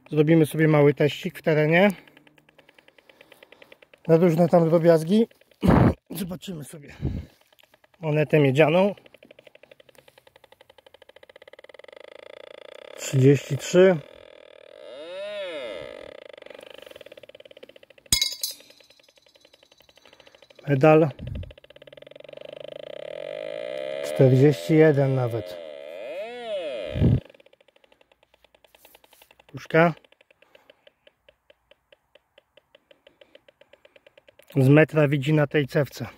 Zrobimy sobie mały teścik w terenie na różne tam drobiazgi. Zobaczymy sobie monetę miedzianą 33, medal 41 nawet, puszka z metra widzi na tej cewce.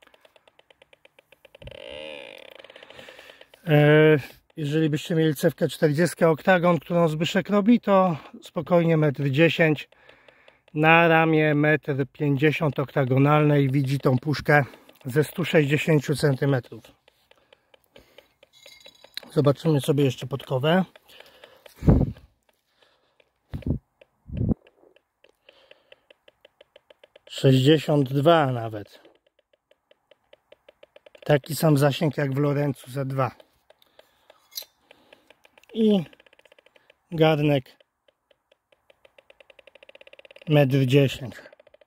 Jeżeli byście mieli cewkę 40 oktagon, którą Zbyszek robi, to spokojnie 1,10 m, na ramię 1,50 m oktagonalnej widzi tą puszkę ze 160 cm. Zobaczymy sobie jeszcze podkowę. ,62 nawet. Taki sam zasięg jak w Lorencu Z2. I garnek 1,10 m.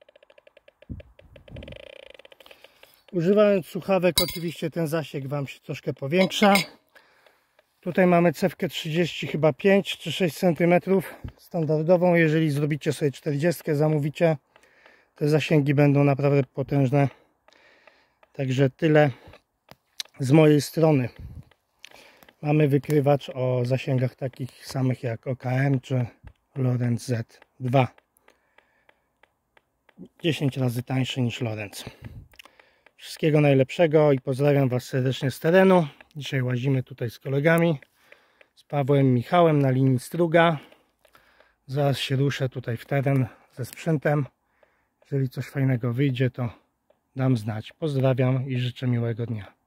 Używając słuchawek oczywiście ten zasięg Wam się troszkę powiększa. Tutaj mamy cewkę 30 chyba 5 czy 6 cm standardową. Jeżeli zrobicie sobie 40, zamówicie, te zasięgi będą naprawdę potężne. Także tyle z mojej strony. Mamy wykrywacz o zasięgach takich samych jak OKM czy Lorenz Z2. 10 razy tańszy niż Lorenz. Wszystkiego najlepszego i pozdrawiam Was serdecznie z terenu. Dzisiaj łazimy tutaj z kolegami, z Pawłem i Michałem na linii Struga. Zaraz się ruszę tutaj w teren ze sprzętem. Jeżeli coś fajnego wyjdzie, to dam znać. Pozdrawiam i życzę miłego dnia.